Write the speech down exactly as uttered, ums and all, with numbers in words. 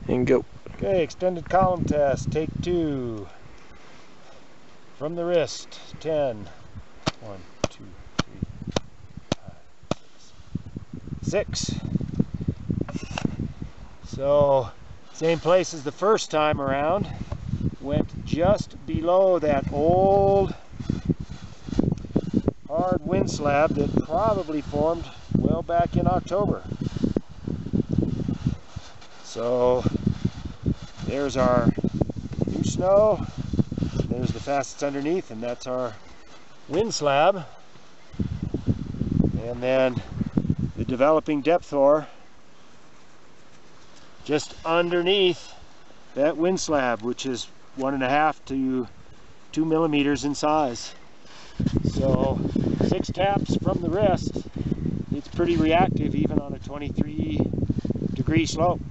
And go. Okay, extended column test, take two. From the wrist, ten. One, two, three, five, six. Six. So, same place as the first time around. Went just below that old hard wind slab that probably formed well back in October. So there's our new snow, there's the facets underneath, and that's our wind slab. And then the developing depth hoar just underneath that wind slab, which is one and a half to two millimeters in size. So six taps from the wrist. It's pretty reactive even on a twenty-three degree slope.